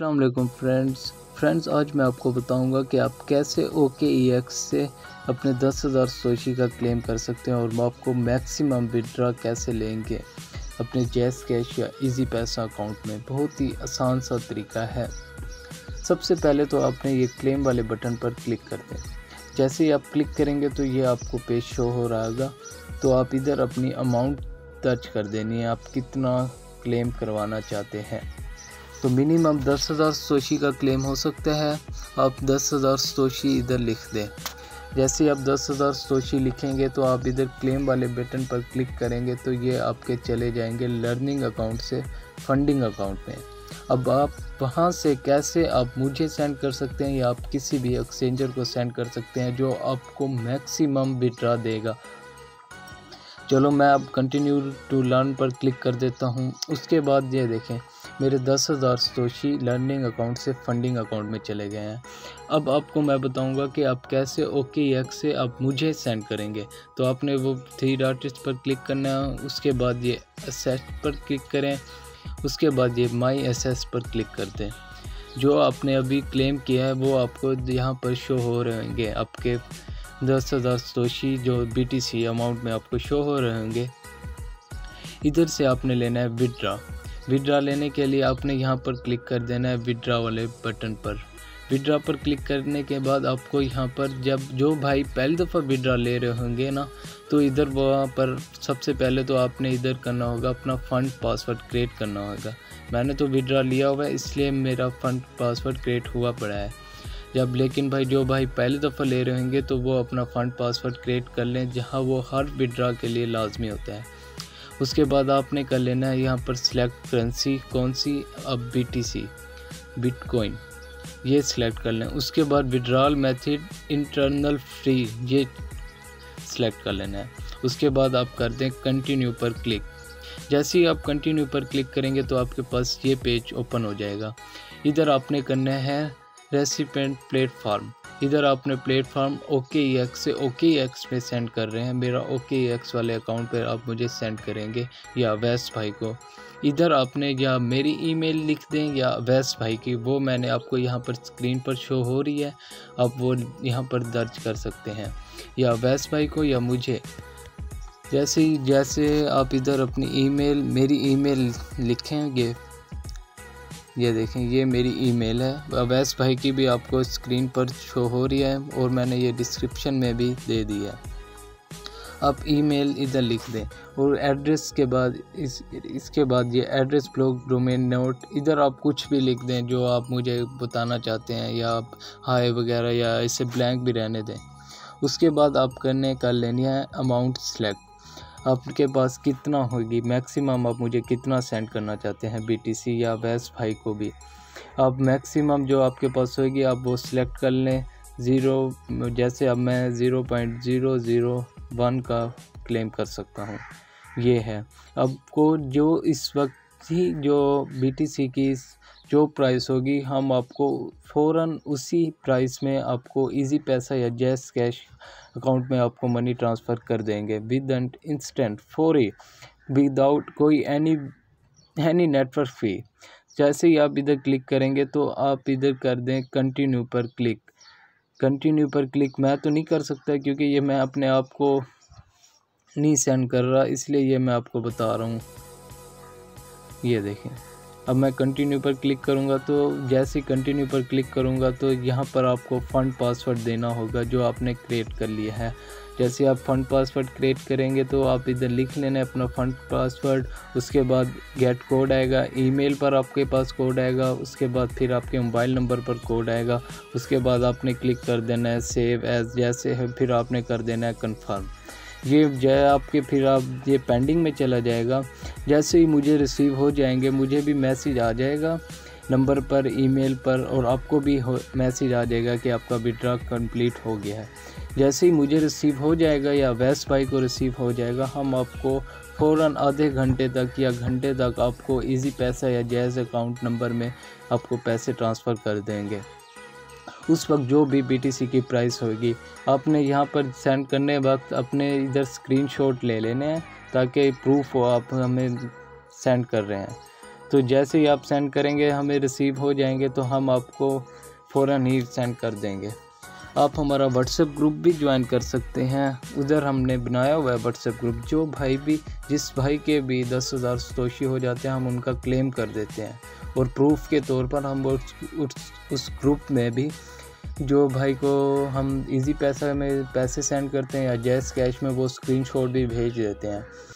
अस्सलाम वालेकुम फ्रेंड्स आज मैं आपको बताऊंगा कि आप कैसे OKEX से अपने 10,000 सोशी का क्लेम कर सकते हैं और आपको मैक्सिमम विड्रॉ कैसे लेंगे अपने जैज़ कैश या इजी पैसा अकाउंट में। बहुत ही आसान सा तरीका है। सबसे पहले तो आपने ये क्लेम वाले बटन पर क्लिक कर दें। जैसे ही आप क्लिक करेंगे तो ये आपको पेज शो हो रहा होगा, तो आप इधर अपनी अमाउंट दर्ज कर देनी है, आप कितना क्लेम करवाना चाहते हैं। तो मिनिमम 10,000 सोशी का क्लेम हो सकता है। आप 10,000 सोशी इधर लिख दें। जैसे आप 10,000 सोशी लिखेंगे तो आप इधर क्लेम वाले बटन पर क्लिक करेंगे तो ये आपके चले जाएंगे लर्निंग अकाउंट से फंडिंग अकाउंट में। अब आप वहाँ से कैसे आप मुझे सेंड कर सकते हैं या आप किसी भी एक्सचेंजर को सेंड कर सकते हैं जो आपको मैक्सिमम विड्रॉ देगा। चलो मैं अब कंटिन्यू टू लर्न पर क्लिक कर देता हूँ। उसके बाद ये देखें मेरे 10,000 सोशी लर्निंग अकाउंट से फंडिंग अकाउंट में चले गए हैं। अब आपको मैं बताऊंगा कि आप कैसे OKEX से आप मुझे सेंड करेंगे। तो आपने वो 3 डॉट्स पर क्लिक करना है, उसके बाद ये असेस पर क्लिक करें, उसके बाद ये माई एसेस पर क्लिक कर दें। जो आपने अभी क्लेम किया है वो आपको यहाँ पर शो हो रहेंगे। आपके 10,000 सोशी जो BTC अमाउंट में आपको शो हो रहे होंगे। इधर से आपने लेना है विड्रॉ लेने के लिए आपने यहाँ पर क्लिक कर देना है विड्रॉ वाले बटन पर। विड्रॉ पर क्लिक करने के बाद आपको यहाँ पर जब जो भाई पहली दफ़ा विड्रॉ ले रहे होंगे ना, तो इधर वहाँ पर सबसे पहले तो आपने इधर करना होगा अपना फ़ंड पासवर्ड क्रिएट करना होगा। मैंने तो विड्रॉ लिया हुआ है इसलिए मेरा फ़ंड पासवर्ड क्रिएट हुआ पड़ा है। जब लेकिन भाई जो भाई पहली दफ़ा ले रहे होंगे तो वो अपना फ़ंड पासवर्ड क्रिएट कर लें, जहाँ वो हर विड्रॉ के लिए लाजमी होता है। उसके बाद आपने कर लेना है यहाँ पर सिलेक्ट करेंसी कौन सी, अब BTC बिटकॉइन ये सिलेक्ट कर लें। उसके बाद विड्रॉल मेथड इंटरनल फ्री ये सिलेक्ट कर लेना है। उसके बाद आप कर दें कंटिन्यू पर क्लिक। जैसे ही आप कंटिन्यू पर क्लिक करेंगे तो आपके पास ये पेज ओपन हो जाएगा। इधर आपने करना है रेसिपेंट प्लेटफॉर्म। इधर आपने प्लेटफॉर्म OKEX से OKEX पे सेंड कर रहे हैं। मेरा OKEX वाले अकाउंट पर आप मुझे सेंड करेंगे या अवैस भाई को। इधर आपने या मेरी ईमेल लिख दें या अवैस भाई की, वो मैंने आपको यहाँ पर स्क्रीन पर शो हो रही है, आप वो यहाँ पर दर्ज कर सकते हैं या अवैस भाई को या मुझे। जैसे आप इधर अपनी ईमेल मेरी ईमेल लिखेंगे, ये देखें ये मेरी ईमेल है। अवैस भाई की भी आपको स्क्रीन पर शो हो रही है और मैंने ये डिस्क्रिप्शन में भी दे दी है। आप ईमेल इधर लिख दें और एड्रेस के बाद इसके बाद ये एड्रेस ब्लॉक डोमेन नोट, इधर आप कुछ भी लिख दें जो आप मुझे बताना चाहते हैं या आप हाय वगैरह या इसे ब्लैंक भी रहने दें। उसके बाद आप कर लेनी है अमाउंट सेलेक्ट। आपके पास कितना होगी मैक्सिमम, आप मुझे कितना सेंड करना चाहते हैं BTC या वैस भाई को भी। आप मैक्सिमम जो आपके पास होगी आप वो सिलेक्ट कर लें। जैसे अब मैं 0.001 का क्लेम कर सकता हूँ, ये है। आपको जो इस वक्त ही जो BTC की जो प्राइस होगी हम आपको फ़ौरन उसी प्राइस में आपको इजी पैसा या जैज़ कैश अकाउंट में आपको मनी ट्रांसफ़र कर देंगे विद एन इंस्टेंट फौरी विदाउट कोई एनी नेटवर्क फ़ी। जैसे ही आप इधर क्लिक करेंगे तो आप इधर कर दें कंटिन्यू पर क्लिक। कंटिन्यू पर क्लिक मैं तो नहीं कर सकता क्योंकि ये मैं अपने आप को नहीं सेंड कर रहा, इसलिए ये मैं आपको बता रहा हूँ। ये देखें अब मैं कंटिन्यू पर क्लिक करूँगा तो जैसे ही कंटिन्यू पर क्लिक करूँगा तो यहाँ पर आपको फ़ंड पासवर्ड देना होगा जो आपने क्रिएट कर लिया है। जैसे आप फ़ंड पासवर्ड क्रिएट करेंगे तो आप इधर लिख लेना है अपना फ़ंड पासवर्ड। उसके बाद गेट कोड आएगा, ईमेल पर आपके पास कोड आएगा, उसके बाद फिर आपके मोबाइल नंबर पर कोड आएगा। उसके बाद आपने क्लिक कर देना है सेव एज़, जैसे है फिर आपने कर देना है कन्फर्म। ये जो है आपके फिर आप ये पेंडिंग में चला जाएगा। जैसे ही मुझे रिसीव हो जाएंगे मुझे भी मैसेज आ जाएगा नंबर पर ईमेल पर और आपको भी मैसेज आ जाएगा कि आपका विड्रॉ कंप्लीट हो गया है। जैसे ही मुझे रिसीव हो जाएगा या वैस भाई को रिसीव हो जाएगा हम आपको फ़ौरन आधे घंटे तक या घंटे तक आपको इजी पैसा या जैज़ अकाउंट नंबर में आपको पैसे ट्रांसफ़र कर देंगे। उस वक्त जो भी BTC की प्राइस होगी आपने यहाँ पर सेंड करने वक्त अपने इधर स्क्रीनशॉट ले लेने हैं ताकि प्रूफ हो आप हमें सेंड कर रहे हैं। तो जैसे ही आप सेंड करेंगे हमें रिसीव हो जाएंगे तो हम आपको फ़ौरन ही सेंड कर देंगे। आप हमारा व्हाट्सएप ग्रुप भी ज्वाइन कर सकते हैं। उधर हमने बनाया हुआ है व्हाट्सएप ग्रुप। जिस भाई के भी 10,000 सतोशी हो जाते हैं हम उनका क्लेम कर देते हैं, और प्रूफ के तौर पर हम उस ग्रुप में भी जो भाई को हम इजी पैसा में पैसे सेंड करते हैं या जैस कैश में वो स्क्रीनशॉट भी भेज देते हैं।